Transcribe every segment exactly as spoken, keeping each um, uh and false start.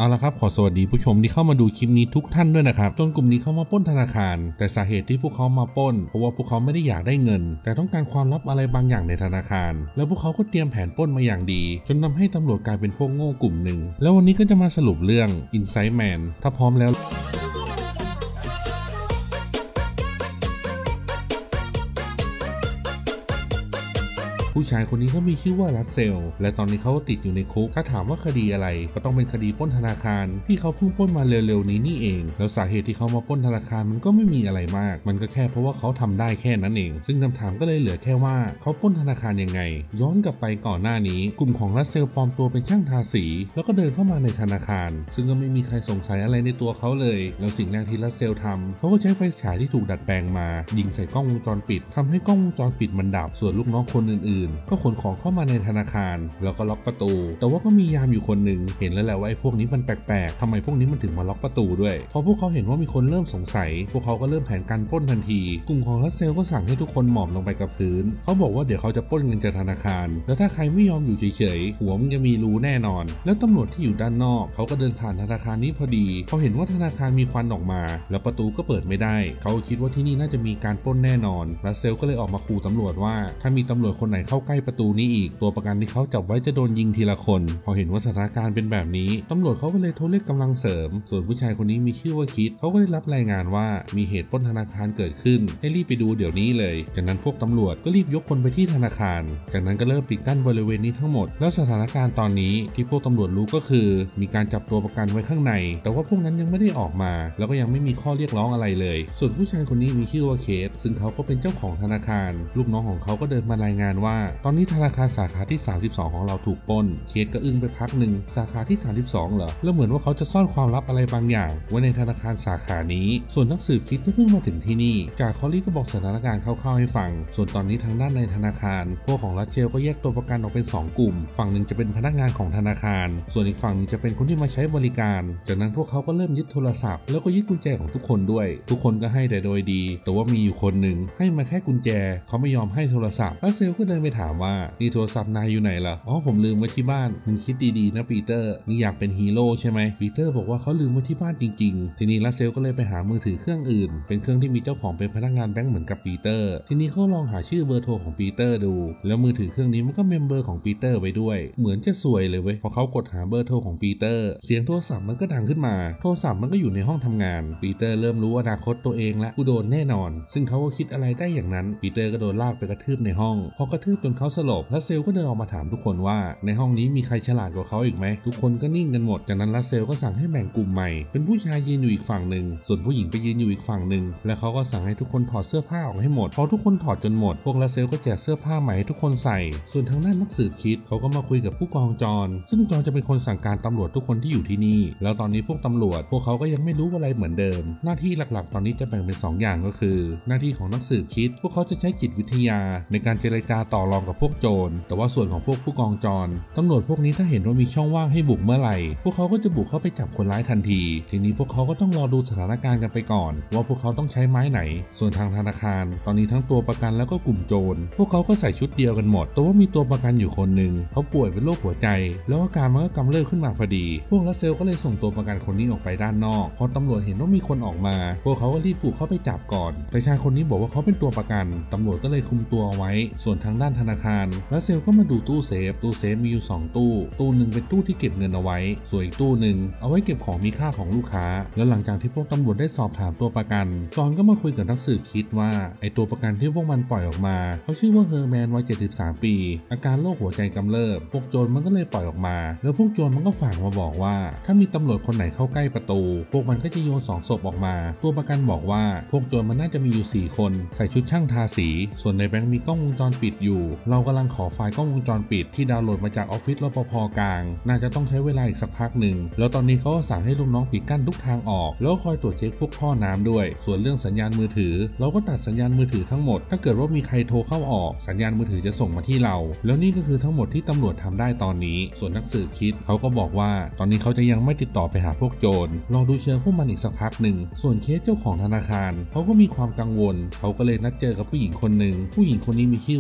เอาละครับขอสวัสดีผู้ชมที่เข้ามาดูคลิปนี้ทุกท่านด้วยนะครับจนกลุ่มนี้เข้ามาปล้นธนาคารแต่สาเหตุที่พวกเขามาปล้นเพราะว่าพวกเขาไม่ได้อยากได้เงินแต่ต้องการความลับอะไรบางอย่างในธนาคารแล้วพวกเขาก็เตรียมแผนปล้นมาอย่างดีจนทำให้ตำรวจกลายเป็นพวกโง่กลุ่มหนึ่งแล้ววันนี้ก็จะมาสรุปเรื่อง Inside Man ถ้าพร้อมแล้วผู้ชายคนนี้เขามีชื่อว่ารัสเซลและตอนนี้เขาติดอยู่ในคุกถ้าถามว่าคดีอะไรก็ต้องเป็นคดีปล้นธนาคารที่เขาเพิ่งปล้นมาเร็วๆนี้นี่เองแล้วสาเหตุที่เขามาปล้นธนาคารมันก็ไม่มีอะไรมากมันก็แค่เพราะว่าเขาทำได้แค่นั้นเองซึ่งคำถามก็เลยเหลือแค่ว่าเขาปล้นธนาคารยังไงย้อนกลับไปก่อนหน้านี้กลุ่มของรัสเซลปลอมตัวเป็นช่างทาสีแล้วก็เดินเข้ามาในธนาคารซึ่งก็ไม่มีใครสงสัยอะไรในตัวเขาเลยแล้วสิ่งแรกที่รัสเซลทำเขาก็ใช้ไฟฉายที่ถูกดัดแปลงมายิงใส่กล้องวงจรปิดทำให้กล้องวงจรปิดมันดับส่วนลูกน้องคนอื่นๆก็ขนของเข้ามาในธนาคารแล้วก็ล็อกประตูแต่ว่าก็มียามอยู่คนหนึ่งเห็นแล้วแหละว่าไอ้พวกนี้มันแปลกๆทำไมพวกนี้มันถึงมาล็อกประตูด้วยพอพวกเขาเห็นว่ามีคนเริ่มสงสัยพวกเขาก็เริ่มแผนการปล้นทันทีกลุ่มของรัสเซลก็สั่งให้ทุกคนหมอบลงไปกับพื้นเขาบอกว่าเดี๋ยวเขาจะปล้นเงินจากธนาคารแล้วถ้าใครไม่ยอมอยู่เฉยๆหัวมันจะมีรูแน่นอนแล้วตำรวจที่อยู่ด้านนอกเขาก็เดินผ่านธนาคารนี้พอดีเขาเห็นว่าธนาคารมีควันออกมาแล้วประตูก็เปิดไม่ได้เขาคิดว่าที่นี่น่าจะมีการปล้นแน่นอนรัสเซลก็เลยออกมาขู่ตำรวจว่าถ้ามีตำรวจคนไหนเข้าใกล้ประตูนี้อีกตัวประกันที่เขาจับไว้จะโดนยิงทีละคนพอเห็นว่าสถานการณ์เป็นแบบนี้ตำรวจเขาก็เลยโทรเรียกกำลังเสริมส่วนผู้ชายคนนี้มีชื่อว่าคิดเขาก็ได้รับรายงานว่ามีเหตุปล้นธนาคารเกิดขึ้นให้รีบไปดูเดี๋ยวนี้เลยจากนั้นพวกตำรวจก็รีบยกคนไปที่ธนาคารจากนั้นก็เริ่มปิดกั้นบริเวณนี้ทั้งหมดแล้วสถานการณ์ตอนนี้ที่พวกตำรวจรู้ก็คือมีการจับตัวประกันไว้ข้างในแต่ว่าพวกนั้นยังไม่ได้ออกมาแล้วก็ยังไม่มีข้อเรียกร้องอะไรเลยส่วนผู้ชายคนนี้มีชื่อว่าเคสซึ่งเขาก็เป็นเจ้าของธนาคารลูกน้องของเขาก็เดินมารายงานว่าตอนนี้ธนาคารสาขาที่สามสิบสองของเราถูกปล้นเคสก็อึ้งไปพักหนึ่งสาขาที่สามสิบสองเหรอแล้วเหมือนว่าเขาจะซ่อนความลับอะไรบางอย่างไว้ในธนาคารสาขานี้ส่วนนักสืบคิดก็เพิ่งมาถึงที่นี่จากคอลลี่ก็บอกสถานการณ์คร่าวๆให้ฟังส่วนตอนนี้ทางด้านในธนาคารพวกของรัสเซลก็แยกตัวประกันออกเป็นสองกลุ่มฝั่งหนึ่งจะเป็นพนักงานของธนาคารส่วนอีกฝั่งนึงจะเป็นคนที่มาใช้บริการจากนั้นพวกเขาก็เริ่มยึดโทรศัพท์แล้วก็ยึดกุญแจของทุกคนด้วยทุกคนก็ให้แต่โดยดีแต่ว่ามีอยู่คนหนึ่งให้มาแค่กุญแจเขาไม่ยอมให้โทรศัพท์รัสเซลก็เดินไปถามว่านี่โทรศัพท์นายอยู่ไหนล่ะอ๋อผมลืมไว้ที่บ้านมึงคิดดีๆนะปีเตอร์นี่อยากเป็นฮีโร่ใช่ไหมปีเตอร์บอกว่าเขาลืมไว้ที่บ้านจริงๆทีนี้รัสเซลก็เลยไปหามือถือเครื่องอื่นเป็นเครื่องที่มีเจ้าของเป็นพนักงานแบงก์เหมือนกับปีเตอร์ทีนี้เขาลองหาชื่อเบอร์โทรของปีเตอร์ดูแล้วมือถือเครื่องนี้มันก็เมมเบอร์ของปีเตอร์ไว้ด้วยเหมือนจะสวยเลยเว้ยพอเขากดหาเบอร์โทรของปีเตอร์เสียงโทรศัพท์มันก็ดังขึ้นมาโทรศัพท์มันก็อยู่ในห้องทำงานปีเตอร์เริ่มรู้อนาคตตัวเองและกูโดนแน่นอนซึ่งเขาก็คิดอะไรได้อย่างนั้นปีเตอร์ก็โดนลากไปกระทืบในห้องพอกระทืบจนเขาสลบรัสเซลก็เดินออกมาถามทุกคนว่าในห้องนี้มีใครฉลาดกว่าเขาอีกไหมทุกคนก็นิ่งกันหมดจากนั้นรัสเซลก็สั่งให้แบ่งกลุ่มใหม่เป็นผู้ชายยืนอยู่อีกฝั่งหนึ่งส่วนผู้หญิงไปยืนอยู่อีกฝั่งหนึ่งและเขาก็สั่งให้ทุกคนถอดเสื้อผ้าออกให้หมดพอทุกคนถอดจนหมดพวกรัสเซลก็แจกเสื้อผ้าใหม่ให้ทุกคนใส่ส่วนทางด้านนักสืบคิดเขาก็มาคุยกับผู้กองจรซึ่งจรจะเป็นคนสั่งการตำรวจทุกคนที่อยู่ที่นี่แล้วตอนนี้พวกตำรวจพวกเขาก็ยังไม่รู้อะไรเหมือนเดิมหน้าที่หลักๆตอนนี้จะแบ่งเป็นสองอย่างก็คือหน้าที่ของนักสืบคิดพวกเขาจะใช้จิตวิทยาในการเจรจาต่อรองกับพวกโจรแต่ว่าส่วนของพวกผู้กองจรตำรวจพวกนี้ถ้าเห็นว่ามีช่องว่างให้บุกเมื่อไหร่พวกเขาก็จะบุกเข้าไปจับคนร้ายทันทีทีนี้พวกเขาก็ต้องรอดูสถานการณ์กันไปก่อนว่าพวกเขาต้องใช้ไม้ไหนส่วนทางธนาคารตอนนี้ทั้งตัวประกันแล้วก็กลุ่มโจรพวกเขาก็ใส่ชุดเดียวกันหมดแต่ว่ามีตัวประกันอยู่คนหนึ่งเขาป่วยเป็นโรคหัวใจแล้วอาการมันก็กำเริบขึ้นมาพอดีพวกรัสเซลก็เลยส่งตัวประกันคนนี้ออกไปด้านนอกพอตำรวจเห็นว่ามีคนออกมาพวกเขาก็รีบบุกเข้าไปจับก่อนแต่ชายคนนี้บอกว่าเขาเป็นตัวประกันตำรวจก็เลยคุมตัวไว้ส่วนทางด้านธนาคารรัสเซลก็มาดูตู้เซฟตู้เซฟมีอยู่สองตู้ตู้หนึ่งเป็นตู้ที่เก็บเงินเอาไว้ส่วนอีกตู้หนึ่งเอาไว้เก็บของมีค่าของลูกค้าแล้วหลังจากที่พวกตำรวจได้สอบถามตัวประกันจอห์นก็มาคุยกับนักสืบคิดว่าไอตัวประกันที่พวกมันปล่อยออกมาเขาชื่อว่าเฮอร์แมนวัยเจ็ดสิบสามปีอาการโรคหัวใจกำเริบพวกโจรมันก็เลยปล่อยออกมาแล้วพวกโจรมันก็ฝากมาบอกว่าถ้ามีตำรวจคนไหนเข้าใกล้ประตูพวกมันก็จะโยนสองศพออกมาตัวประกันบอกว่าพวกโจรมันน่าจะมีอยู่สี่คนใส่ชุดช่างทาสีส่วนในแบงค์มีกล้องวงจรปิดอยู่เรากำลังขอไฟล์กล้องวงจรปิดที่ดาวน์โหลดมาจากออฟฟิศรปภ.กลางน่าจะต้องใช้เวลาอีกสักพักหนึ่งแล้วตอนนี้เขาก็สั่งให้ลูกน้องปิดกั้นทุกทางออกแล้วคอยตรวจเช็คพวกท่อน้ำด้วยส่วนเรื่องสัญญาณมือถือเราก็ตัดสัญญาณมือถือทั้งหมดถ้าเกิดว่ามีใครโทรเข้าออกสัญญาณมือถือจะส่งมาที่เราแล้วนี่ก็คือทั้งหมดที่ตำรวจทำได้ตอนนี้ส่วนนักสืบคิดเขาก็บอกว่าตอนนี้เขาจะยังไม่ติดต่อไปหาพวกโจรรอดูเชิงพวกมันอีกสักพักหนึ่งส่วนเคสเจ้าของธนาคารเขาก็มีความกังวลเขาก็เลยนัดเจอกับผู้หญิงคนหนึ่งผู้หญิงคนนี้มีชื่อว่าไวท์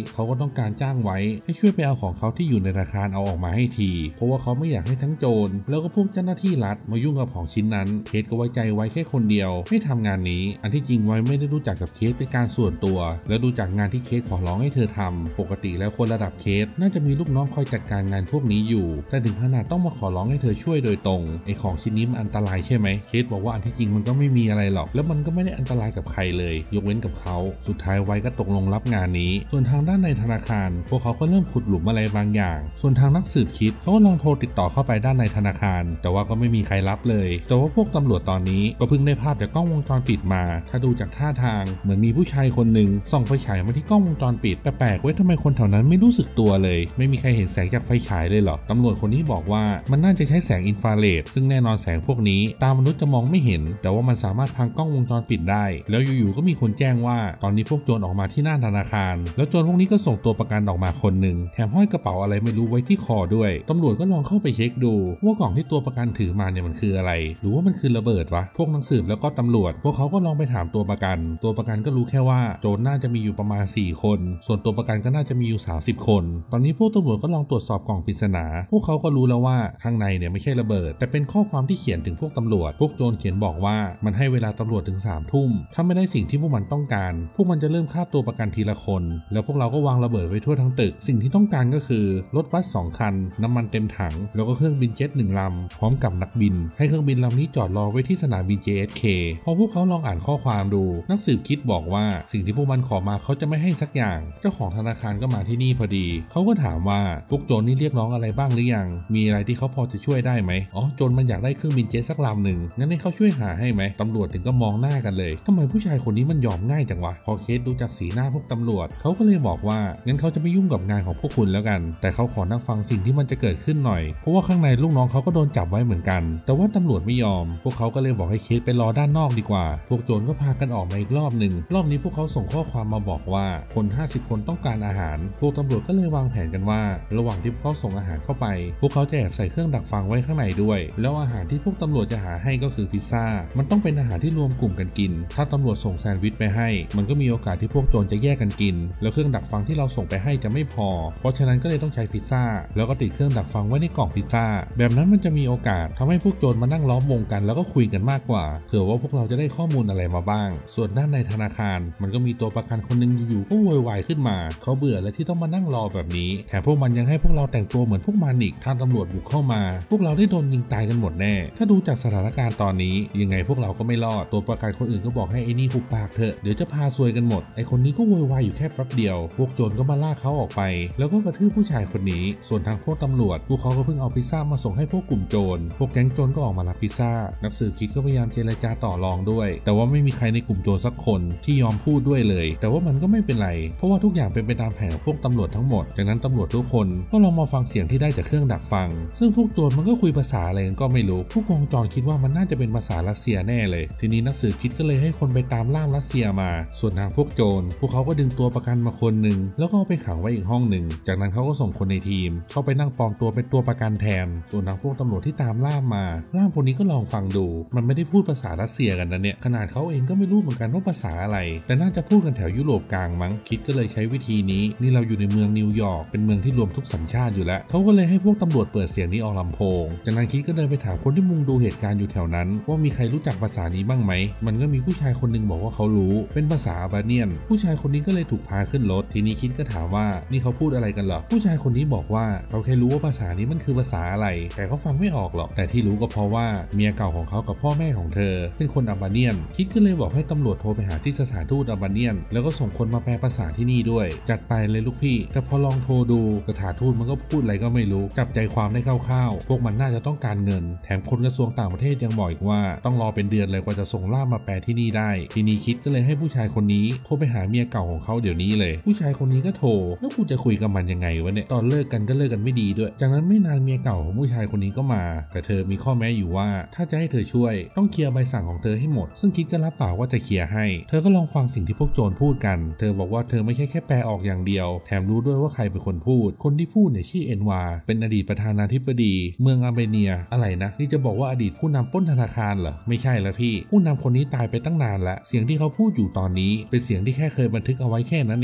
เขาก็ต้องการจ้างไว้ให้ช่วยไปเอาของเขาที่อยู่ในธนาคารเอาออกมาให้ทีเพราะว่าเขาไม่อยากให้ทั้งโจรแล้วก็พวกเจ้าหน้าที่รัฐมายุ่งกับของชิ้นนั้นเคสก็ไว้ใจไว้แค่คนเดียวให้ทำงานนี้อันที่จริงไว้ไม่ได้รู้จักกับเคสเป็นการส่วนตัวและดูจากงานที่เคสขอร้องให้เธอทำปกติแล้วคนระดับเคสน่าจะมีลูกน้องคอยจัดการงานพวกนี้อยู่แต่ถึงขนาดต้องมาขอร้องให้เธอช่วยโดยตรงไอของชิ้นนี้มันอันตรายใช่ไหมเคสบอกว่าอันที่จริงมันก็ไม่มีอะไรหรอกแล้วมันก็ไม่ได้อันตรายกับใครเลยยกเว้นกับเขาสุดท้ายไว้ก็ตกลงรับงานนี้ส่วนทางด้านในธนาคารพวกเขาก็เริ่มขุดหลุมอะไรบางอย่างส่วนทางนักสืบคิดเขาก็ลองโทรติดต่อเข้าไปด้านในธนาคารแต่ว่าก็ไม่มีใครรับเลยแต่ว่าพวกตำรวจตอนนี้ก็เพิ่งได้ภาพจากกล้องวงจรปิดมาถ้าดูจากท่าทางเหมือนมีผู้ชายคนหนึ่งส่องไฟฉายมาที่กล้องวงจรปิดแปลกๆไว้ทำไมคนแถวนั้นไม่รู้สึกตัวเลยไม่มีใครเห็นแสงจากไฟฉายเลยหรอตำรวจคนนี้บอกว่ามันน่าจะใช้แสงอินฟราเรดซึ่งแน่นอนแสงพวกนี้ตามมนุษย์จะมองไม่เห็นแต่ว่ามันสามารถพังกล้องวงจรปิดได้แล้วอยู่ๆก็มีคนแจ้งว่าตอนนี้พวกโจรออกมาที่หน้าธนาคารแล้วโจรพวกนี้ก็ส่งตัวประกันออกมาคนหนึ่งแถมห้อยกระเป๋าอะไรไม่รู้ไว้ที่คอด้วยตำรวจก็ลองเข้าไปเช็คดูว่ากล่องที่ตัวประกันถือมาเนี่ยมันคืออะไรหรือว่ามันคือระเบิดวะพวกนักสืบแล้วก็ตำรวจพวกเขาก็ลองไปถามตัวประกันตัวประกันก็รู้แค่ว่าโจรน่าจะมีอยู่ประมาณสี่คนส่วนตัวประกันก็น่าจะมีอยู่สามสิบคนตอนนี้พวกตำรวจก็ลองตรวจสอบกล่องปริศนาพวกเขาก็รู้แล้วว่าข้างในเนี่ยไม่ใช่ระเบิดแต่เป็นข้อความที่เขียนถึงพวกตำรวจพวกโจรเขียนบอกว่ามันให้เวลาตำรวจถึงสามทุ่มถ้าไม่ได้สิ่งที่พวกมันต้องการพวกมันจะเริ่มฆ่าตัวประกันทีละคนแล้วพวกเราก็วางระเบิดไว้ทั่วทั้งตึกสิ่งที่ต้องการก็คือรถบัสสองคันน้ำมันเต็มถังแล้วก็เครื่องบินเจ็ตหนึ่งลำพร้อมกับนักบินให้เครื่องบินลำนี้จอดรอไว้ที่สนามบิน เจ เอส เค พอพวกเขาลองอ่านข้อความดูนักสืบคิดบอกว่าสิ่งที่พวกมันขอมาเขาจะไม่ให้สักอย่างเจ้าของธนาคารก็มาที่นี่พอดีเขาก็ถามว่าพวกโจรนี่เรียกร้องอะไรบ้างหรือยังมีอะไรที่เขาพอจะช่วยได้ไหมอ๋อโจรมันอยากได้เครื่องบินเจ็ตสักลำหนึ่งงั้นให้เขาช่วยหาให้ไหมตำรวจถึงก็มองหน้ากันเลยทำไมผู้ชายคนนี้มันยอมง่ายจังวะพอเคสดูจากสีหน้าพวกตำรวจเขาก็เลยบอกว่างั้นเขาจะไม่ยุ่งกับงานของพวกคุณแล้วกันแต่เขาขอนั่งฟังสิ่งที่มันจะเกิดขึ้นหน่อยเพราะว่าข้างในลูกน้องเขาก็โดนจับไว้เหมือนกันแต่ว่าตำรวจไม่ยอมพวกเขาก็เลยบอกให้เคสไปรอด้านนอกดีกว่าพวกโจรก็พากันออกมาอีกรอบหนึ่งรอบนี้พวกเขาส่งข้อความมาบอกว่าคนห้าสิบคนต้องการอาหารพวกตำรวจก็เลยวางแผนกันว่าระหว่างที่พวกเขาส่งอาหารเข้าไปพวกเขาจะแอบใส่เครื่องดักฟังไว้ข้างในด้วยแล้วอาหารที่พวกตำรวจจะหาให้ก็คือพิซซ่ามันต้องเป็นอาหารที่รวมกลุ่มกันกินถ้าตำรวจส่งแซนด์วิชไปให้มันก็มีโอกาสที่พวกโจรจะแยกกันกินแล้วเครื่องดักฟังที่เราส่งไปให้จะไม่พอเพราะฉะนั้นก็เลยต้องใช้พิซซ่าแล้วก็ติดเครื่องดักฟังไว้ในกล่องพิซซ่าแบบนั้นมันจะมีโอกาสทำให้พวกโจรมานั่งล้อมวงกันแล้วก็คุยกันมากกว่าเผื่อว่าพวกเราจะได้ข้อมูลอะไรมาบ้างส่วนด้านในธนาคารมันก็มีตัวประกันคนนึงอยู่ๆก็โวยวายขึ้นมาเขาเบื่อและที่ต้องมานั่งรอแบบนี้แถมพวกมันยังให้พวกเราแต่งตัวเหมือนพวกมันอีกทางตำรวจบุกเข้ามาพวกเราได้โดนยิงตายกันหมดแน่ถ้าดูจากสถานการณ์ตอนนี้ยังไงพวกเราก็ไม่รอดตัวประกันคนอื่นก็บอกให้ไอ้นี่หุบปากเถอะเดี๋ยวจะพาซวยกันหมดไอ้คนนี้ก็โวยวายอยู่แค่แป๊บเดียวพวกโจรก็มาลากเขาออกไปแล้วก็กระทืบผู้ชายคนนี้ส่วนทางพวกตำรวจพวกเขาก็เพิ่งเอาพิซซ่ามาส่งให้พวกกลุ่มโจรพวกแก๊งโจรก็ออกมารับพิซซ่านักสืบคิดก็พยายามเจรจาต่อรองด้วยแต่ว่าไม่มีใครในกลุ่มโจรสักคนที่ยอมพูดด้วยเลยแต่ว่ามันก็ไม่เป็นไรเพราะว่าทุกอย่างเป็นไปตามแผนของพวกตำรวจทั้งหมดจากนั้นตำรวจทุกคนก็ลองมาฟังเสียงที่ได้จากเครื่องดักฟังซึ่งพวกโจรมันก็คุยภาษาอะไรกันก็ไม่รู้ผู้กองจรคิดว่ามันน่าจะเป็นภาษารัสเซียแน่เลยทีนี้นักสืบคิดก็เลยให้คนไปตามล่ามรัสเซียมาส่วนทางพวกโจรพวกเขาก็ดึงตัวประกันมาคนหนึ่งแล้วก็เอาไปขังไว้อีกห้องหนึ่งจากนั้นเขาก็ส่งคนในทีมเข้าไปนั่งปลอมตัวเป็นตัวประกันแทนส่วนทางพวกตำรวจที่ตามล่ามมาล่ามคนนี้ก็ลองฟังดูมันไม่ได้พูดภาษารัสเซียกันนะเนี่ยขนาดเขาเองก็ไม่รู้เหมือนกันว่าภาษาอะไรแต่น่าจะพูดกันแถวยุโรปกลางมั้งคิดก็เลยใช้วิธีนี้นี่เราอยู่ในเมืองนิวยอร์กเป็นเมืองที่รวมทุกสัญชาติอยู่แล้วเขาก็เลยให้พวกตำรวจเปิดเสียงนี้ออกลำโพงจากนั้นคิดก็เดินไปถามคนที่มุงดูเหตุการณ์อยู่แถวนั้นว่ามีใครรู้จักภาษานี้บ้างไหมมันก็มีผู้ชายคนนึงบอกว่าเขารู้เป็นภาษาอาบาเนียนผู้ชายคนนี้ก็เลยถูกพาขึ้นรถทีนี้คิดก็ถามว่านี่เขาพูดอะไรกันเหรอผู้ชายคนนี้บอกว่าเขาแค่รู้ว่าภาษานี้มันคือภาษาอะไรแต่เขาฟังไม่ออกหรอกแต่ที่รู้ก็เพราะว่าเมียเก่าของเขากับพ่อแม่ของเธอเป็นคนอาบาเนียนคิดก็เลยบอกให้ตำรวจโทรไปหาที่สถานทูตอาบาเนียนแล้วก็ส่งคนมาแปลภาษาที่นี่ด้วยจัดไปเลยลูกพี่แต่พอลองโทรดูสถานทูตมันก็พูดอะไรก็ไม่รู้จับใจความได้คร่าวๆพวกมันน่าจะต้องการเงินแถมคนกระทรวงต่างประเทศยังบอกอีกว่าต้องรอเป็นเดือนเลยกว่าจะส่งล่ามมาแปลที่นี่ได้ทีนี้คิดก็เลยให้ผู้ชายคนนี้โทรไปหาเมียเก่าของเขาเดี๋ยวนี้เลยผู้ชายคนนี้ก็โทรแล้วกูจะคุยกับมันยังไงวะเนี่ยตอนเลิกกันก็เลิกกันไม่ดีด้วยจากนั้นไม่นานเมียเก่าของผู้ชายคนนี้ก็มาแต่เธอมีข้อแม้อยู่ว่าถ้าจะให้เธอช่วยต้องเคลียร์ใบสั่งของเธอให้หมดซึ่งคิดก็รับปากว่าจะเคลียร์ให้เธอก็ลองฟังสิ่งที่พวกโจรพูดกันเธอบอกว่าเธอไม่ใช่แค่แปลออกอย่างเดียวแถมรู้ด้วยว่าใครเป็นคนพูดคนที่พูดเนี่ยชื่อเอ็นวาเป็นอดีตประธานาธิบดีเมืองอาร์เมเนียอะไรนะนี่จะบอกว่าอดีตผู้นำปล้นธนาคารเหรอไม่ใช่แล้วพี่ผู้นำคนนี้ตายไปตั้งนานแล้วเสียงที่เขาพูดอยู่ตอนนี้เป็นเสียงที่แค่เคยบันทึกเอาไว้แค่นั้นเองทีนี้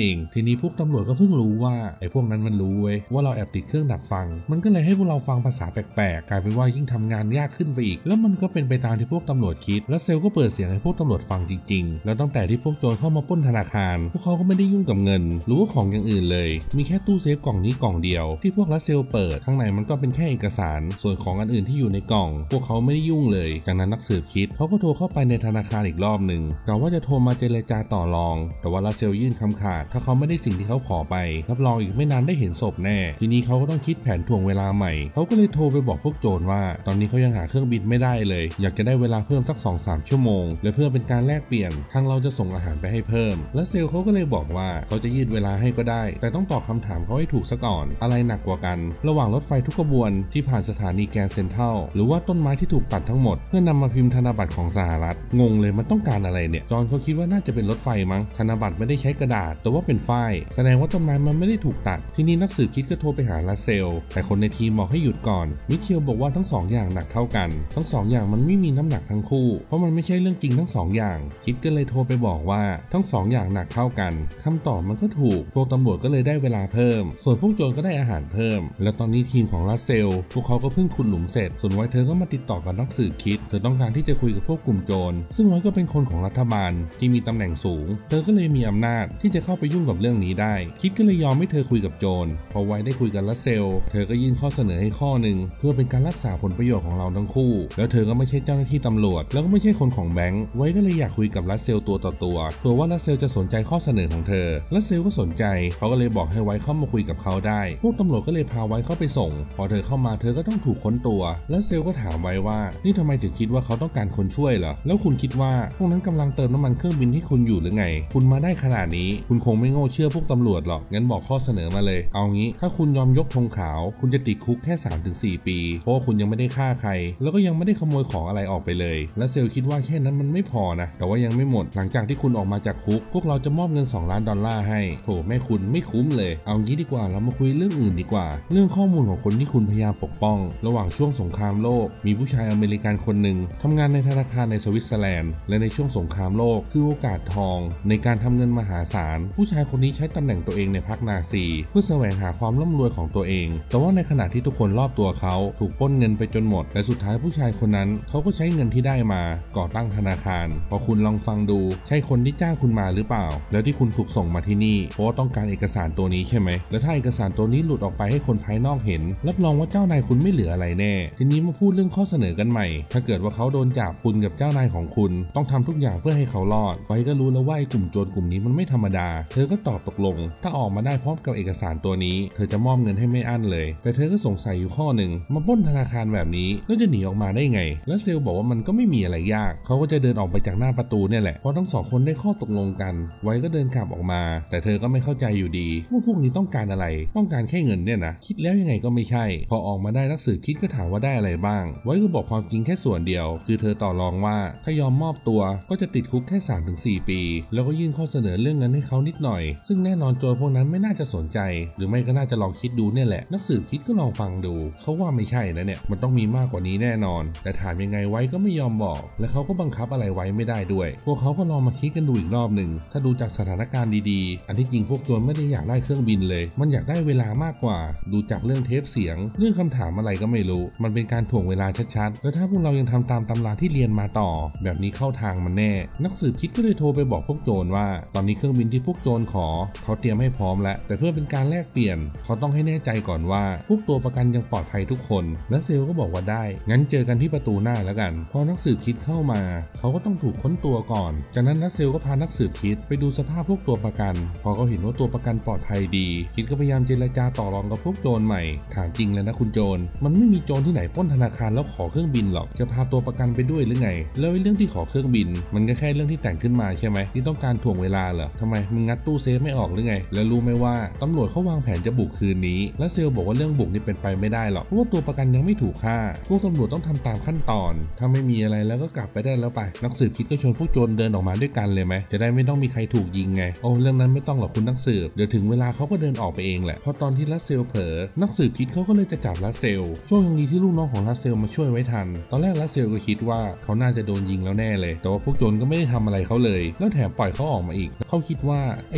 นี้พวกตำรวจก็เพิ่งรู้ว่าไอ้พวกนั้นมันรู้เว้ยว่าเราแอบติดเครื่องดักฟังมันก็เลยให้พวกเราฟังภาษาแปลกๆกลายเป็นว่ายิ่งทำงานยากขึ้นไปอีกแล้วมันก็เป็นไปตามที่พวกตำรวจคิดและเซลก็เปิดเสียงให้พวกตำรวจฟังจริงๆแล้วตั้งแต่ที่พวกโจรเข้ามาปล้นธนาคารพวกเขาก็ไม่ได้ยุ่งกับเงินหรือว่าของอย่างอื่นเลยมีแค่ตู้เซฟกล่องนี้กล่องเดียวที่พวกรัสเซลเปิดข้างในมันก็เป็นแค่เอกสารส่วนของอันอื่นที่อยู่ในกล่องพวกเขาไม่ได้ยุ่งเลยจากนั้นนักสืบคิดเขาก็โทรเข้าไปในธนาคารอีกรอบหนึ่งกะว่าจะโทรมาเจรจาต่อรองแต่ว่ารัสเซลยื่นคำขาดถ้าเขาไม่ได้สิ่งที่เขาขอไปรับรองอีกไม่นานได้เห็นศพแน่ทีนี้เขาก็ต้องคิดแผนถ่วงเวลาใหม่เขาก็เลยโทรไปบอกพวกโจรว่าตอนนี้เขายังหาเครื่องบินไม่ได้เลยอยากจะได้เวลาเพิ่มสัก สองถึงสาม ชั่วโมงและเพื่อเป็นการแลกเปลี่ยนทางเราจะส่งอาหารไปให้เพิ่มรัสเซลเขาก็เลยบอกว่าเขาจะยืดเวลาให้ก็ได้แต่ต้องตอบคำถามเขาให้ถูกซะก่อนอะไรหนักกว่ากันระหว่างรถไฟทุกขบวนที่ผ่านสถานีแกรนด์เซ็นทรัลหรือว่าต้นไม้ที่ถูกตัดทั้งหมดเพื่อนำมาพิมพ์ธนบัตรของสหรัฐงงเลยมันต้องการอะไรเนี่ยจอห์นเขาคิดว่าน่าจะเป็นรถไฟมั้งธนบัตรไม่ได้ใช้กระดาษแต่ว่าเป็นฝ้ายแสดงว่าต้นไม้มันไม่ได้ถูกตัดทีนี้นักสืบคิดก็โทรไปหารัสเซลแต่คนในทีมบอกให้หยุดก่อนมิเชลบอกว่าทั้งสองอย่างหนักเท่ากันทั้งสองอย่างมันไม่มีน้ำหนักทั้งคู่เพราะมันไม่ใช่เรื่องจริงทั้งสองอย่างคิดก็เลยโทรไปบอกว่าทั้งสองอย่างหนักเท่ากันคำตอบมันก็ถูกพวกตำรวจก็เลยได้เวลาเพิ่มส่วนพวกโจรก็ได้อาหารเพิ่มและตอนนี้ทีมของรัสเซลพวกเขาก็เพิ่งขุดหลุมเสร็จส่วนไว้เธอก็มาติดต่อกับนักสืบคิดเธอต้องการที่จะคุยกับพวกกลุ่มโจรซึ่งไว้ก็เป็นคนของรัฐบาลที่มีตำแหน่งสูงเธอก็เลยมีอำนาจที่จะเข้าไปยุ่งกับเรื่องนี้ได้คิดก็เลยยอมให้เธอคุยกับโจรพอไว้ได้คุยกับรัสเซลเธอก็ยื่นข้อเสนอให้ข้อหนึ่งเพื่อเป็นการรักษาผลประโยชน์ของเราทั้งคู่แล้วเธอก็ไม่ใช่เจ้าหน้าที่ตำรวจแล้วก็ไม่ใช่คนของแบงค์ไว้ก็เลยอยากคุยกับรัสเซลตัวต่อตัวเผื่อว่ารัสเซลจะสนใจข้อเสนอของเธอรัสเซลก็สนใจเขาก็เลยบอกให้ไว้เข้ามาคุยกับเขาได้พวกตำรวจก็เลยพาไว้เข้าไปส่งพอเธอเข้ามาเธอก็ต้องถูกค้นตัวรัสเซลก็ถามไว้ว่านี่ทำไมถึงคิดว่าเขาต้องการคนช่วยเหรอแล้วคุณคิดว่าพวกนั้นกำลังเติมน้ำมันเครื่องบินที่คุณอยู่หรือไงคุณมาได้ขนาดนี้คุณคงไม่โง่เชื่อพวกตำรวจหรอกงั้นบอกข้อเสนอมาเลยเอางี้ถ้าคุณยอมยกธงขาวคุณจะติดคุกแค่ สามถึงสี่ ปีเพราะว่าคุณยังไม่ได้ฆ่าใครแล้วก็ยังไม่ได้ขโมยของอะไรออกไปเลยรัสเซลคิดว่าแค่นั้นมันไม่พอนะแต่ว่ายังไม่หมดหลังจากที่คุณออกมาจากคุกพวกเราจะมอบเงินสองล้านดอลลาร์ให้โถแม่คุณไม่คุ้มเลยเอางี้ดีกว่าเรามาคุยเรื่องอื่นดีกว่าเรื่องข้อมูลของคนที่คุณพยายามปกป้องระหว่างช่วงสงครามโลกมีผู้ชายอเมริกันคนหนึ่งทำงานในธนาคารในสวิตเซอร์แลนด์และในช่วงสงครามโลกคือโอกาสทองในการทำเงินมหาศาลผู้ชายคนนี้ใช้ตำแหน่งตัวเองในพรรคนาซีเพื่อแสวงหาความร่ำรวยของตัวเองแต่ว่าในขณะที่ทุกคนรอบตัวเขาถูกปล้นเงินไปจนหมดและสุดท้ายผู้ชายคนนั้นเขาก็ใช้เงินที่ได้มาก่อตั้งธนาคารพอคุณลองฟังดูใช่คนที่จ้างคุณมาหรือเปล่าแล้วที่คุณถูกส่งมาที่นี่เพราะว่าต้องการเอกสารตัวนี้ใช่ไหมแล้วถ้าเอกสารตัวนี้หลุดออกไปให้คนภายนอกเห็นรับรองว่าเจ้านายคุณไม่เหลืออะไรแน่ทีนี้มาพูดเรื่องข้อเสนอกันใหม่ถ้าเกิดว่าเขาโดนจับคุณกับเจ้านายของคุณต้องทำทุกอย่างเพื่อให้เขารอดไว้ก็รู้แล้วว่าไอ้กลุ่มโจรกลุ่มนี้มันไม่ธรรมดาเธอก็ตอบตกลงถ้าออกมาได้พร้อมกับเอกสารตัวนี้เธอจะมอบเงินให้ไม่อั้นเลยแต่เธอก็สงสัยอยู่ข้อหนึ่งมาปล้นธนาคารแบบนี้แล้วจะหนีออกมาได้ไงแล้วเซลบอกว่ามันก็ไม่มีอะไรยากเขาก็จะเดินออกไปจากหน้าประตูเนี่ยแหละเพราะทั้งสองคนได้ข้อตกลงกันไว้ก็เดินกลับออกมาแต่เธอก็ไม่เข้าใจอยู่ดีว่าพวกนี้ต้องการอะไรต้องการแค่เงินเนี่ยนะคิดแล้วยังไงก็ไม่ใช่พอออกมาได้นักสืบคิดก็ถามว่าได้อะไรบ้างไว้ก็บอกความจริงแค่ส่วนเดียวคือเธอต่อรองว่าถ้ายอมมอบตัวก็จะติดคุกแค่ สามถึงสี่ ปีแล้วก็ยื่นข้อเสนอเรื่องเงินให้เขานิดหน่อยซึ่งแน่นอนโจรพวกนั้นไม่น่าจะสนใจหรือไม่ก็น่าจะลองคิดดูเนี่ยแหละนักสืบคิดก็ลองฟังดูเขาว่าไม่ใช่นะเนี่ยมันต้องมีมากกว่านี้แน่นอนแต่ถามยังไงไว้ก็ไม่ยอมบอกและเขาก็บังคับอะไรไว้ไม่ได้ด้วยพวกเขาก็ลองมาคิดกันดูอีกรอบหนึ่งถ้าดูจากสถานการณ์ดีๆอันที่จริงพวกโจรไม่ได้อยากได้เครื่องบินเลยมันอยากได้เวลามากกว่าดูจากเรื่องเทปเสียงเรื่องคำถามอะไรก็ไม่รู้มันเป็นการถ่วงเวลาชัดๆแล้วถ้าพวกเรายังทำตามตำราที่เรียนมาต่อแบบนี้เข้าทางมันแน่นักสืบคิดก็เลยโทรไปบอกพวกโจรว่าตอนนี้เครื่องบินที่พวกโจรขอเขาเตรียมให้พร้อมแล้วแต่เพื่อเป็นการแลกเปลี่ยนเขาต้องให้แน่ใจก่อนว่าพวกตัวประกันยังปลอดภัยทุกคนและเซลก็บอกว่าได้งั้นเจอกันที่ประตูหน้าแล้วกันพอนักสืบคิดเข้ามาเขาก็ต้องถูกค้นตัวก่อนจากนั้นนักเซลก็พานักสืบคิดไปดูสภาพพวกตัวประกันพอเขาเห็นว่าตัวประกันปลอดภัยดีคิดก็พยายามเจรจาต่อรองกับพวกโจรใหม่ถามจริงแล้วนะคุณโจรมันไม่มีโจรที่ไหนปล้นธนาคารแล้วขอเครื่องบินหรอกจะพาตัวประกันไปด้วยหรือไงแล้วเรื่องที่ขอเครื่องบินมันก็แค่เรื่องที่แต่งขึ้นมาใช่ไหมที่ต้องการถ่วงเวลาเหรอทำไมมึงงัดตู้เซฟไม่ออกหรือไงแล้วรู้ไหมว่าตำรวจเขาวางแผนจะบุกคืนนี้และเซลบอกว่าเรื่องบุกนี่เป็นไปไม่ได้หรอกเพราะว่าตัวประกันยังไม่ถูกฆ่าพวกตำรวจต้องทำตามขั้นตอนถ้าไม่มีอะไรแล้วก็กลับไปได้แล้วไปนักสืบคิดก็ชวนพวกโจรเดินออกมาด้วยกันเลยไหมจะได้ไม่ต้องมีใครถูกยิงไงโอ้เรื่องนั้นไม่ต้องหรอกคุณนักสืบเดี๋ยวถึงเวลาเขาก็เดินออกไปเองแหละเพราะตอนที่รัสเซลเผลอนักสืบคิดเขาก็เลยจะจับรัสเซลช่วงนี้ที่ลูกน้องของรัสเซลมาช่วยไว้ทันตอนแรกรัสเซลก็คิดว่าเขาน่าจะโดนยิงแล้วแน่เลยแต่ว่าพวกโจรก็ไม่ได้ทำอะไรเขาเลยแล้วแถมปล่อยเขาออกมาอีกเขาคิดว่าไอ้โจรกลุ่ม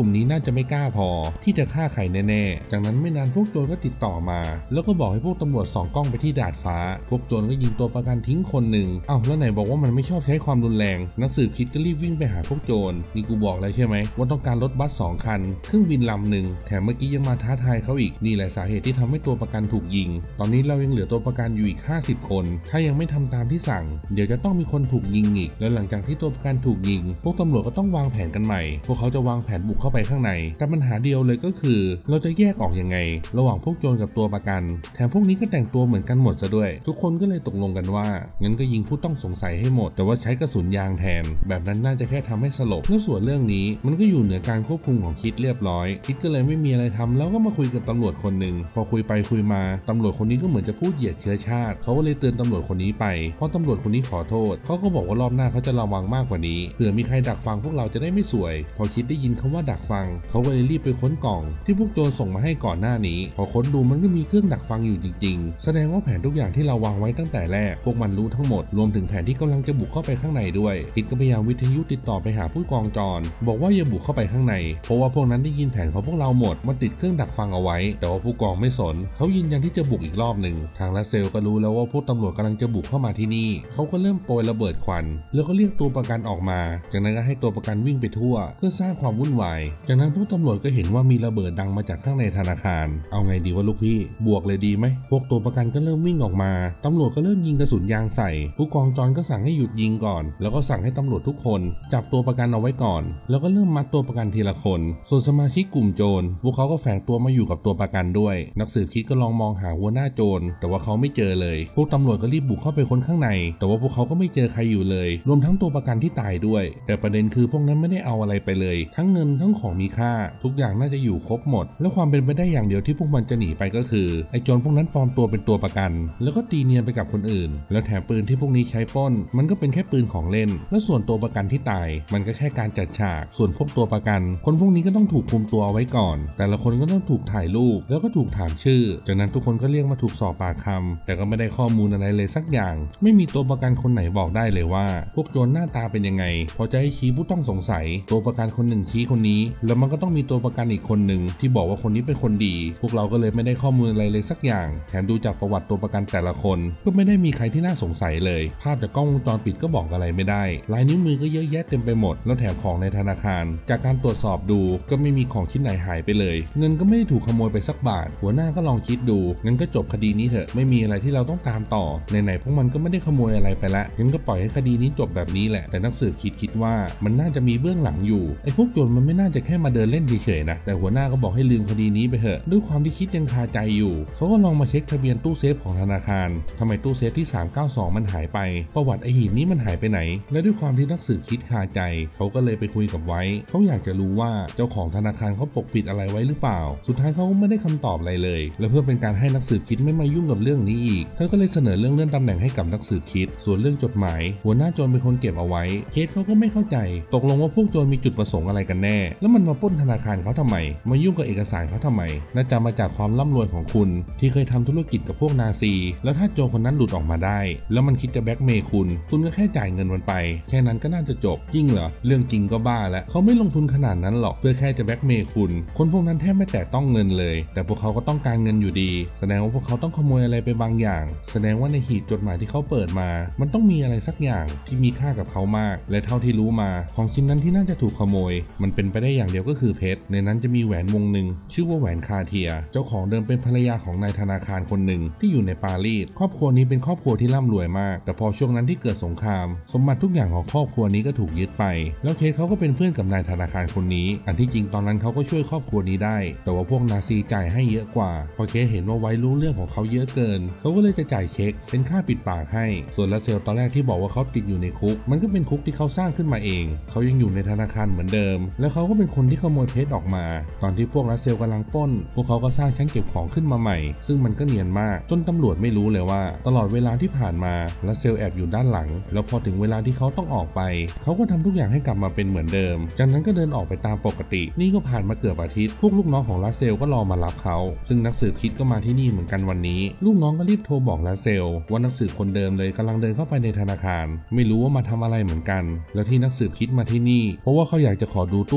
นี้น่าจะไม่กล้าพอที่จะฆ่าใครแน่ๆจากนั้นไม่นานพวกโจรก็ติดต่อมาแล้วก็บอกให้พวกตำรวจส่องกล้องไปที่ดาดฟ้าพวกโจรก็ยิงตัวประกันทิ้งคนหนึ่งเอ้าแล้วไหนบอกว่ามันไม่ชอบใช้ความรุนแรงนักสืบคิดก็รีบวิ่งไปหาพวกโจรนี่กูบอกแล้วใช่ไหมว่าต้องการรถบัสสองคันเครื่องบินลำหนึ่งแถมเมื่อกี้ยังมาท้าทายเขาอีกนี่แหละสาเหตุที่ทำให้ตัวประกันถูกยิงตอนนี้เรายังเหลือตัวประกันอยู่อีกห้าสิบคนถ้ายังไม่ทำตามที่สั่งเดี๋ยวจะต้องมีคนถูกยิงอีกแล้วหลังจากที่ตัวประกันถูกยิงพวกตำรวจก็ต้องวางแผนกันใหม่พวกเขาจะวางแผนบุกเข้าไปข้างในแต่ปัญหาเดียวเลยก็คือเราจะแยกออกยังไงระหว่างพวกโจรกับตัวประกันแถมพวกนี้ก็แต่งตัวเหมือนกันหมดซะด้วยทุกคนก็เลยตกลงกันว่างั้นก็ยิงผู้ต้องสงสัยให้หมดแต่ว่าใช้กระสุนยางแทนแบบนั้นน่าจะแค่ทำให้สลบแล้วส่วนเรื่องนี้มันก็อยู่เหนือการควบคุมของคิดเรียบร้อยคิดก็เลยไม่มีอะไรทำแล้วก็มาคุยกับตำรวจคนหนึ่งพอคุยไปคุยมาตำรวจคนนี้ก็เหมือนจะพูดเหยียดเชื้อชาติเขาก็เลยเตือนตำรวจคนนี้ไปเพราะตำรวจคนนี้ขอโทษเขาก็บอกว่ารอบหน้าเขาจะระวังมากกว่านี้เผื่อมีใครดักฟังพวกเราจะได้ไม่สวยพอคิดได้ยินคำว่าดักฟังเขาก็เลยรีบไปค้นกล่องที่พวกโจรส่งมาให้ก่อนหน้านี้พอค้นดูมันก็มีเครื่องดักฟังอยู่จริงๆแสดงว่าแผนทุกอย่างที่เราวางไว้ตั้งแต่แรกพวกมันรู้ทั้งหมดรวมถึงแผนที่กำลังจะบุกเข้าไปข้างในด้วยคิดก็พยายามวิทยุติดต่อไปหาผู้กองจรบอกว่าอย่าบุกเข้าไปข้างในเพราะว่าพวกนั้นได้ยินแผนของพวกเราหมดมันติดเครื่องดักฟังเอาไว้แต่ว่าผู้กองไม่สนเขายืนยันที่จะบุกอีกรอบหนึ่งทางลาเซลก็รู้แล้วว่าพวกตำรวจกำลังจะบุกเข้ามาที่นี่เขาก็เริ่มโปรยระเบิดควันแล้วก็เรียกตัวประกันออกมาจากนั้นก็ให้ตัวประกันวิ่งไปทั่วเพื่อสร้างความวุ่นวายจากนั้นพวกตำรวจก็เห็นว่ามีระเบิดดังมาจากข้างในธนาคารเอาไงดีวะลูกพี่บวกเลยดีไหมพวกตัวประกันก็เริ่มวิ่งออกมาตำรวจก็เริ่มยิงกระสุนยางใส่ผู้กองจรก็สั่งให้หยุดยิงก่อนแล้วก็สั่งให้ตำรวจทุกคนจับตัวประกันเอาไว้ก่อนแล้วก็เริ่มมัดตัวประกันทีละคนส่วนสมาชิกกลุ่มโจรพวกเขาก็แฝงตัวมาอยู่กับตัวประกันด้วยนักสืบคิดก็ลองมองหาหัวหน้าโจรแต่ว่าเขาไม่เจอเลยพวกตำรวจก็รีบบุกเข้าไปค้นข้างในแต่ว่าพวกเขาก็ไม่เจอใครอยู่เลยรวมทั้งตัวประกันที่ตายด้วยแต่ประเด็นคือพวกนั้นไม่ได้เอาอะไรไปเลยทั้งเงินทั้งของมีค่าทุกอย่างน่าจะอยู่ครบหมดและความเป็นไปได้อย่างเดียวที่พวกมันจะหนีไปก็คือไอ้โจรพวกนั้นปลอมตัวเป็นตัวประกันแล้วก็ตีเนียนไปกับคนอื่นแล้วแถมปืนที่พวกนี้ใช้ปล้นมันก็เป็นแค่ปืนของเล่นและส่วนตัวประกันที่ตายมันก็แค่การจัดฉากส่วนพวกตัวประกันคนพวกนี้ก็ต้องถูกคุมตัวไว้ก่อนแต่ละคนก็ต้องถูกถ่ายรูปแล้วก็ถูกถามชื่อจากนั้นทุกคนก็เรียกมาถูกสอบปากคำแต่ก็ไม่ได้ข้อมูลอะไรเลยสักอย่างไม่มีตัวประกันคนไหนบอกได้เลยว่าพวกโจรหน้าตาเป็นยังไงพอจะให้ชี้ผู้ต้องสงสัยตัวประกันคนหนึ่งชี้คนนี้แล้วมันก็ต้องมีตัวประกันอีกคนหนึ่งที่บอกว่าคนนี้เป็นคนดีพวกเราก็เลยไม่ได้ข้อมูลอะไรเลยสักอย่างแถมดูจากประวัติตัวประกันแต่ละคนก็ไม่ได้มีใครที่น่าสงสัยเลยภาพจากกล้องวงจรปิดก็บอกอะไรไม่ได้ลายนิ้วมือก็เยอะแยะเต็มไปหมดแล้วแถมของในธนาคารจากการตรวจสอบดูก็ไม่มีของชิ้นไหนหายไปเลยเงินก็ไม่ได้ถูกขโมยไปสักบาทหัวหน้าก็ลองคิดดูงั้นก็จบคดีนี้เถอะไม่มีอะไรที่เราต้องตามต่อไหนๆพวกมันก็ไม่ได้ขโมยอะไรไปละงั้นก็ปล่อยให้คดีนี้จบแบบนี้แหละแต่นักสืบคิดคิดว่ามันน่าจะมีเบื้องหลังอยู่ไอ้พวกโจรมันไม่น่าจะแค่มาเดินเล่นเฉยๆนะแต่หัวหน้าก็บอกให้ลืมคดีนี้ไปเถอะด้วยความที่คิดยังคาใจอยู่เขาก็ลองมาเช็คทะเบียนตู้เซฟของธนาคารทำไมตู้เซฟที่สามเก้าสองมันหายไปประวัติไอ้หีบนี้มันหายไปไหนและด้วยความที่นักสืบคิดคาใจเขาก็เลยไปคุยกับไว้เขาอยากจะรู้ว่าเจ้าของธนาคารเขาปกปิดอะไรไว้หรือเปล่าสุดท้ายเขาก็ไม่ได้คำตอบอะไรเลยและเพื่อเป็นการให้นักสืบคิดไม่มายุ่งกับเรื่องนี้อีกเธอก็เลยเสนอเรื่องเลื่อนตำแหน่งให้กับนักสืบคิดส่วนเรื่องจดหมายหัวหน้าโจรเป็นคนเก็บเอาไว้เคสเขาก็ไม่เข้าใจตกลงว่าพวกโจรมีจุดประสงค์อะไรกันแน่แล้วมันมาปล้นธนาคารเขาทำไมมายุ่งกับเอกสารเขาทำไมน่าจะมาจากความร่ำรวยของคุณที่เคยทำธุรกิจกับพวกนาซีแล้วถ้าโจรคนนั้นหลุดออกมาได้แล้วมันคิดจะแบล็กเมย์คุณคุณก็แค่จ่ายเงินมันไปแค่นั้นก็น่าจะจบจริงเหรอเรื่องจริงก็บ้าแล้วเขาไม่ลงทุนขนาดนั้นหรอกเพื่อแค่จะแบล็กเมย์คุณคนพวกนั้นแทบไม่แตะต้องเงินเลยแต่พวกเขาก็ต้องการเงินอยู่ดีแสดงว่าพวกเขาต้องขโมยอะไรไปบางอย่างแสดงว่าในหีบจดหมายที่เขาเปิดมามันต้องมีอะไรสักอย่างที่มีค่ากับเขามากและเท่าที่รู้มาของชิ้นนั้นที่น่าจะถูกขโมยมันเป็นไปได้อย่างเดียวก็คือเพชรในนั้นจะมีแหวนวงหนึ่งชื่อว่าแหวนคาเทียเจ้าของเดิมเป็นภรรยาของนายธนาคารคนหนึ่งที่อยู่ในปารีสครอบครัวนี้เป็นครอบครัวที่ร่ำรวยมากแต่พอช่วงนั้นที่เกิดสงครามสมบัติทุกอย่างของครอบครัวนี้ก็ถูกยึดไปแล้วเคสเขาก็เป็นเพื่อนกับนายธนาคารคนนี้อันที่จริงตอนนั้นเขาก็ช่วยครอบครัวนี้ได้แต่ว่าพวกนาซีจ่ายให้เยอะกว่าพอเคสเห็นว่าไว้รู้เรื่องของเขาเยอะเกินเขาก็เลยจะจ่ายเช็คเป็นค่าปิดปากให้ส่วนลาเซลตอนแรกที่บอกว่าเขาติดอยู่ในคุกมันก็เป็นคุกที่เขาสร้างขึ้นมาเองเขายังอยู่ในธนาคารเหมือนเดิมแล้วเขาก็เป็นคนที่ขโมยเพชรออกมาตอนที่พวกลาเซลกำลังปล้นพวกเขาก็สร้างชั้นเก็บของขึ้นมาใหม่ซึ่งมันก็เนียนมากจนตำรวจไม่รู้เลยว่าตลอดเวลาที่ผ่านมาลาเซลแอบอยู่ด้านหลังแล้วพอถึงเวลาที่เขาต้องออกไปเขาก็ทำทุกอย่างให้กลับมาเป็นเหมือนเดิมจากนั้นก็เดินออกไปตามปกตินี่ก็ผ่านมาเกือบอาทิตย์พวกลูกน้องของลาเซลก็รอมารับเขาซึ่งนักสืบคิดก็มาที่นี่เหมือนกันวันนี้ลูกน้องก็รีบโทรบอกลาเซลว่านักสืบคนเดิมเลยกำลังเดินเข้าไปในธนาคารไม่รู้ว่ามาทำอะไรเหมือนกันแล้วที่นักสืบคิดมาที่นี่เพราะว่าเขาอยากจะขอดูตู้เซฟที่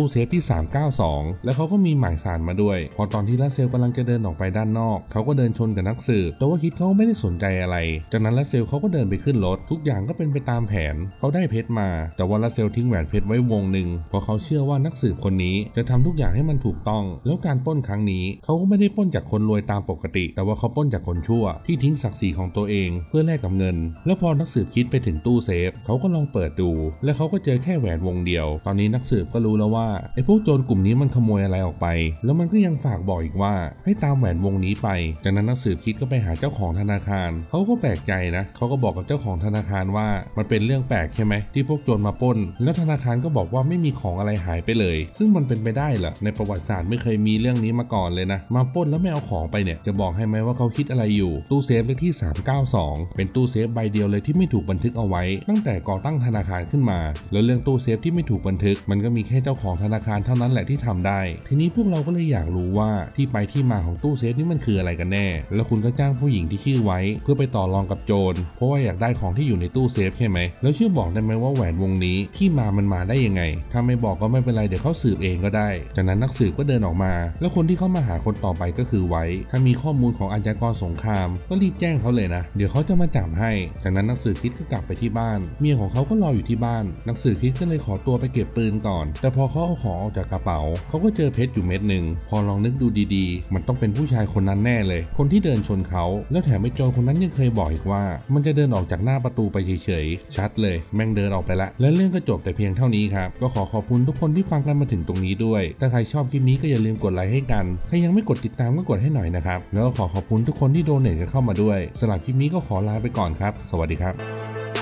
สามเก้าสองแล้วเขาก็มีหมายสารมาด้วยพอตอนที่รัสเซลกำลังจะเดินออกไปด้านนอกเขาก็เดินชนกับนักสืบแต่ว่าคิดเขาไม่ได้สนใจอะไรจากนั้นรัสเซลเขาก็เดินไปขึ้นรถทุกอย่างก็เป็นไปตามแผนเขาได้เพชรมาแต่ว่ารัสเซลทิ้งแหวนเพชรไว้วงหนึ่งเพราะเขาเชื่อว่านักสืบคนนี้จะทำทุกอย่างให้มันถูกต้องแล้วการปล้นครั้งนี้เขาก็ไม่ได้ปล้นจากคนรวยตามปกติแต่ว่าเขาปล้นจากคนชั่วที่ทิ้งศักดิ์ศรีของตัวเองเพื่อแลกกับเงินแล้วพอนักสืบคิดไปถึงตู้เซฟเขาก็ลองเปิดดูและเขาก็เจอแค่แหวนวงเดียวตอนนี้นักสืบก็รู้แล้วว่าไอ้พวกโจรกลุ่มนี้มันขโมยอะไรออกไปแล้วมันก็ยังฝากบอกอีกว่าให้ตามแหวนวงนี้ไปจากนั้นนักสืบคิดก็ไปหาเจ้าของธนาคารเขาก็แปลกใจนะเขาก็บอกกับเจ้าของธนาคารว่ามันเป็นเรื่องแปลกใช่ไหมที่พวกโจรมาปล้นแล้วธนาคารก็บอกว่าไม่มีของอะไรหายไปเลยซึ่งมันเป็นไปได้เหรอในประวัติศาสตร์ไม่เคยมีเรื่องนี้มาก่อนเลยนะมาปล้นแล้วไม่เอาของไปเนี่ยจะบอกให้ไหมว่าเขาคิดอะไรอยู่ตู้เซฟเลขที่สามเก้าสองเป็นตู้เซฟใบเดียวเลยที่ไม่ถูกบันทึกเอาไว้ตั้งแต่ก่อตั้งธนาคารขึ้นมาแล้วเรื่องตู้เซฟที่ไม่ถูกบันทึกมันก็มีแค่เจ้าของธนาคารเท่านั้นแหละที่ทำได้ทีนี้พวกเราก็เลยอยากรู้ว่าที่ไปที่มาของตู้เซฟนี่มันคืออะไรกันแน่แล้วคุณก็จ้างผู้หญิงที่ชื่อไว้เพื่อไปต่อรองกับโจรเพราะว่าอยากได้ของที่อยู่ในตู้เซฟใช่ไหมแล้วช่วยบอกได้ไหมว่าแหวนวงนี้ที่มามันมาได้ยังไงถ้าไม่บอกก็ไม่เป็นไรเดี๋ยวเขาสืบเองก็ได้จากนั้นนักสืบก็เดินออกมาแล้วคนที่เข้ามาหาคนต่อไปก็คือไว้ถ้ามีข้อมูลของอาชญากรสงครามก็รีบแจ้งเขาเลยนะเดี๋ยวเขาจะมาจับให้จากนั้นนักสืบคิดก็กลับไปที่บ้านเมียของเขาก็รออยู่ที่บ้านนักสืบคิดก็เลยขอตัวไปเก็บปืนก่อนแต่พอเขาเอาของออกจากกระเป๋าเขาก็เจอเพชรอยู่เม็ดหนึ่งพอลองนึกดูดีๆมันต้องเป็นผู้ชายคนนั้นแน่เลยคนที่เดินชนเขาแล้วแถมไอ้โจรคนนั้นยังเคยบอกอีกว่ามันจะเดินออกจากหน้าประตูไปเฉยๆชัดเลยแม่งเดินออกไปละและเรื่องก็จบแต่เพียงเท่านี้ครับก็ขอขอบคุณทุกคนที่ฟังกันมาถึงตรงนี้ด้วยถ้าใครชอบคลิปนี้ก็อย่าลืมกดไลค์ให้กันใครยังไม่กดติดตามก็กดให้หน่อยนะครับแล้วก็ขอขอบคุณทุกคนที่โดเนทกันเข้ามาด้วยสำหรับคลิปนี้ก็ขอลาไปก่อนครับสวัสดีครับ